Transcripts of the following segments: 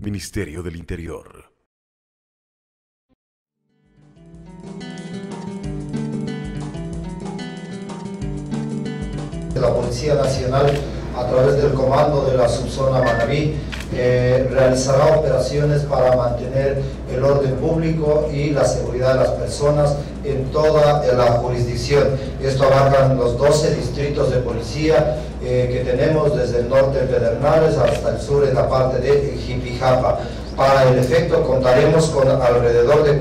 Ministerio del Interior. La Policía Nacional, a través del comando de la subzona Manabí, realizará operaciones para mantener el orden público y la seguridad de las personas en toda la jurisdicción. Esto abarca los 12 distritos de policía que tenemos, desde el norte de Pedernales hasta el sur en la parte de Jipijapa. Para el efecto contaremos con alrededor de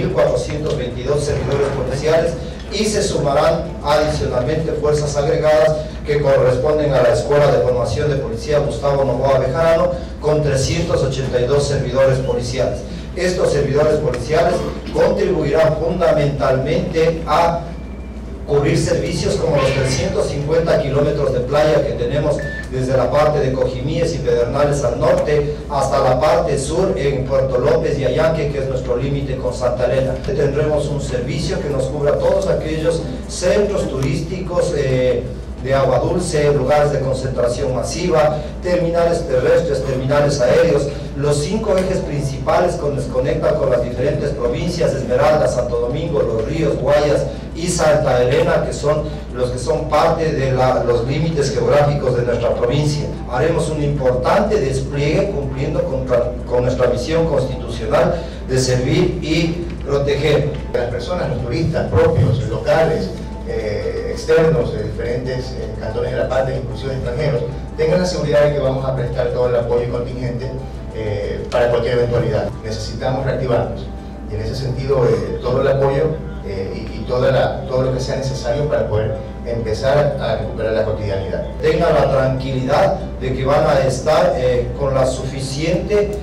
4.422 servidores policiales y se sumarán adicionalmente fuerzas agregadas que corresponden a la Escuela de Formación de Policía Gustavo Noboa Bejarano, con 382 servidores policiales. Estos servidores policiales contribuirán fundamentalmente a cubrir servicios como los 350 kilómetros de playa que tenemos desde la parte de Cojimíes y Pedernales al norte hasta la parte sur en Puerto López y Ayanque, que es nuestro límite con Santa Elena. Tendremos un servicio que nos cubra todos aquellos centros turísticos de agua dulce, lugares de concentración masiva, terminales terrestres, terminales aéreos, los 5 ejes principales que nos conectan con las diferentes provincias: Esmeralda, Santo Domingo, Los Ríos, Guayas y Santa Elena, que son los que son parte de los límites geográficos de nuestra provincia. Haremos un importante despliegue cumpliendo con nuestra misión constitucional de servir y proteger. Las personas, los turistas propios, locales, externos de diferentes cantones de la patria, inclusive extranjeros, tengan la seguridad de que vamos a prestar todo el apoyo contingente para cualquier eventualidad. Necesitamos reactivarnos y en ese sentido todo el apoyo y todo lo que sea necesario para poder empezar a recuperar la cotidianidad. Tengan la tranquilidad de que van a estar con la suficiente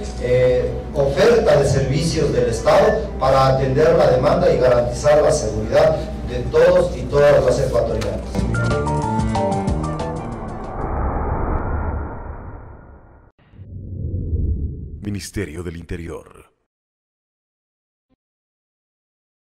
oferta de servicios del Estado para atender la demanda y garantizar la seguridad de todos y todas los ecuatorianos. Ministerio del Interior.